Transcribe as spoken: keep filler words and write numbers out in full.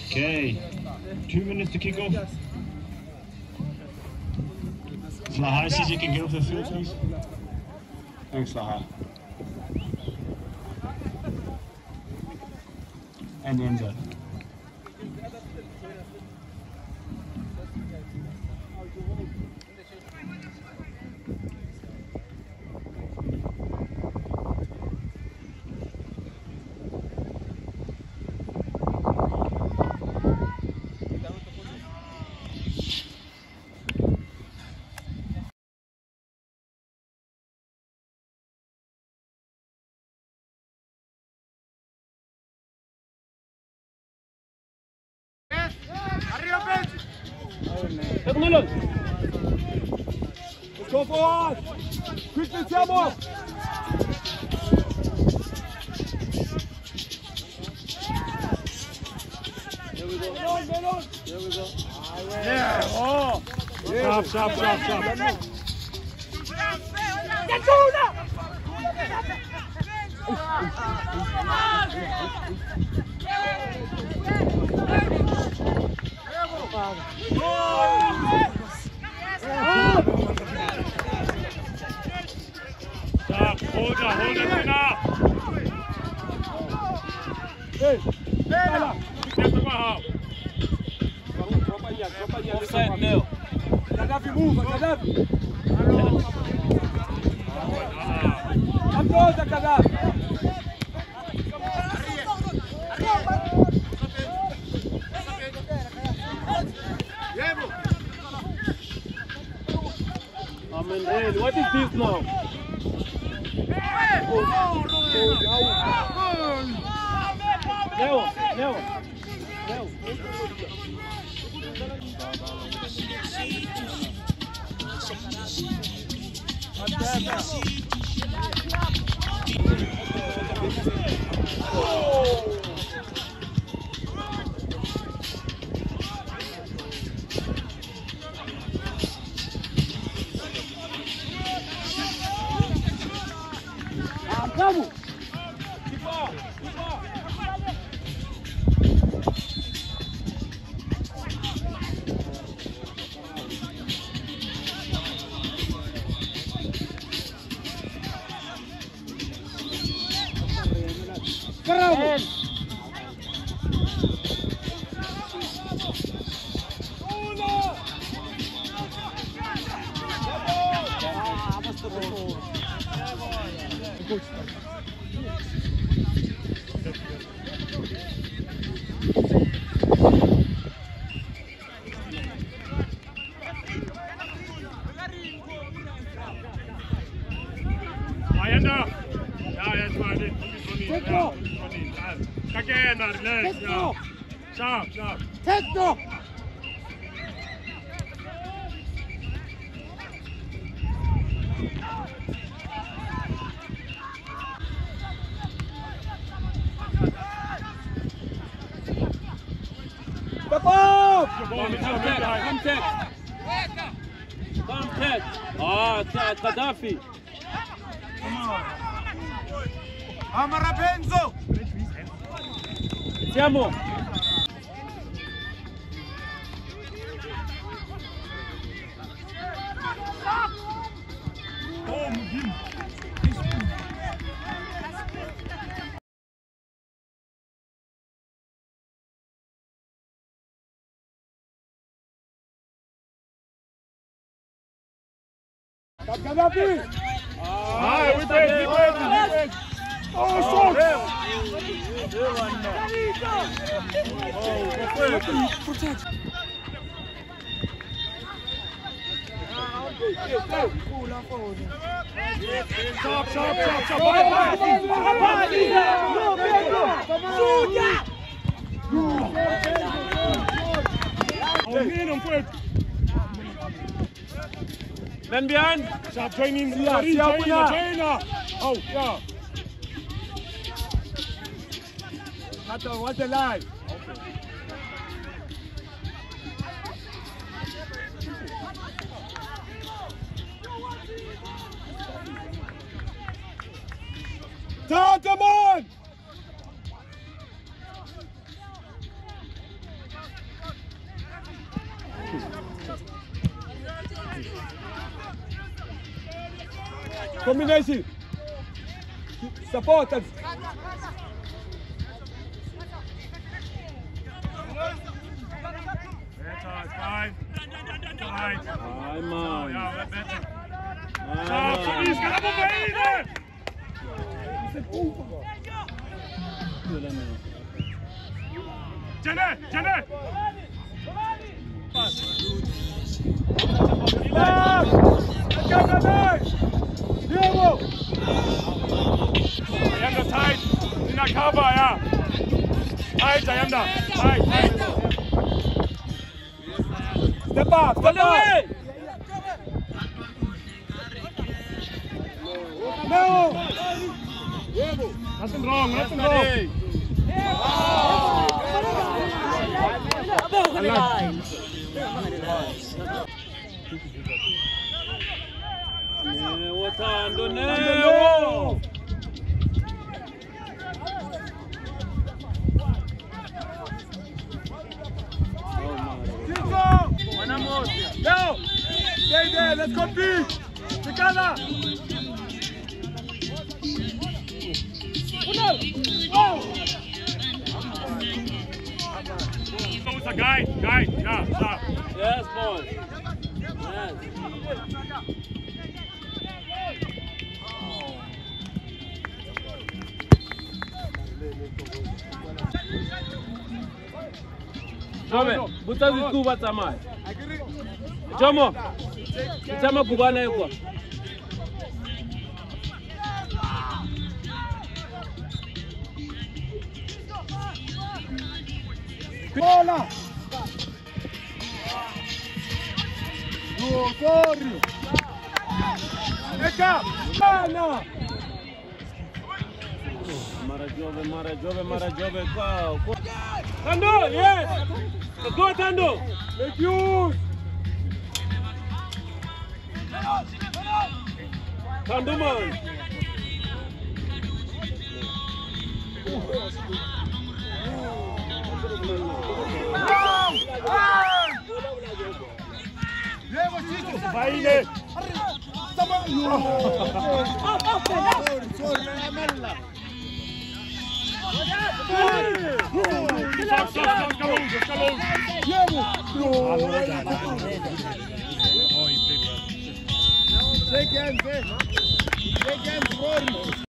Okay, two minutes to kick off. Slaha, C J can get off the field, please. Thanks, Slaha. And Enzo. Let's go forward! Quickly, Tiamo! Here we go. Melon, Melon! Here we go. Yeah! Oh! Sharp, sharp, sharp, sharp. Get going now! Stop, hold it, hold it now. Hey, Get the ball. offside now. Gaddafi move, Gaddafi. Come closer, Gaddafi. Amen. Hey, what is this now? Oh, Leo, Leo, Leo. Vamos! Keep on! Keep on! Bravo! Ayanda. Ja, jetzt mal den. Ja, again, relax. Ja. Sharp, sharp. Techno! Step up! Come Ted! Come Ted! Ah, Gaddafi! Amara Benzo! Siamo! Gaddafi! Ah, we break, we break, we break. Oh, shot! Oh, Protect! Sharp, sharp, sharp, sharp. Bye, bye. Oh, man, I'm quick. Men behind! Sharp training. Yeah, Trainer, yeah, trainer, trainer. Oh, yeah. Hato, what's the line? Start, come on! combination. Supporters. Better, fine. Fine. Ay, man. Ja, better. Ay, Sharp, man. vi ska på vägen! Jene, Jene! Diego! Ayanda tight. Ina cover, ja. Tight, Ayanda. Tight, tight. Step up, step up! No! Nothing wrong, nothing wrong. Neo Tando, Neo! Go! Stay there, let's compete! Together! Oh! Guide, guide, yeah, yeah. Yes, boy. Yes. Jobe, buta zituba tsamaya. Jomo. Tsama kubana ekwa. Bola! No, sorry! Eka! Bana! Mara Jobe, Mara Jobe, Mara Jobe, go! Tando, yes! Go, Tando! Make use! Tando, man! Vai ile! Stop, stop, stop, Scalonzo, Scalonzo! Shake hands, eh? Shake hands, Rory!